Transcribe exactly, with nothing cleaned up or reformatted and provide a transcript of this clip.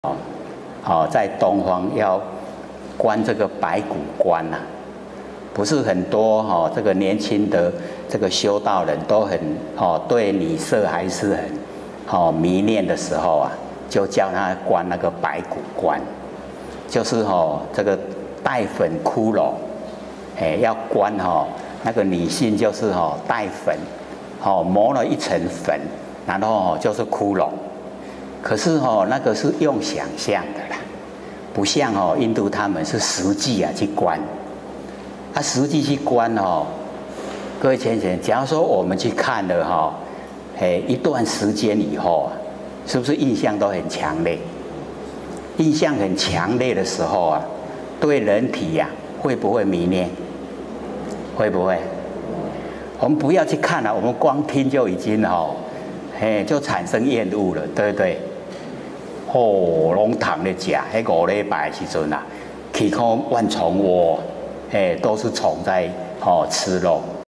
哦，哦，在东方要观这个白骨观呐、啊，不是很多哈、哦，这个年轻的这个修道人都很哦，对女色还是很哦迷恋的时候啊，就叫他观那个白骨观，就是哦这个带粉骷髅，哎，要观哈、哦、那个女性就是哦带粉，哦磨了一层粉，然后哦就是骷髅。可是哦，那个是用想象的啦，不像哦印度他们是实际啊去观，啊实际去观哦，各位先生，假如说我们去看了哈、哦，哎一段时间以后啊，是不是印象都很强烈？印象很强烈的时候啊，对人体呀、啊、会不会迷恋？会不会？我们不要去看了、啊，我们光听就已经哦，哎就产生厌恶了，对不对？哦，拢躺咧食，迄五礼拜的时阵啊，去看万虫窝，哎，都是虫在哦吃肉。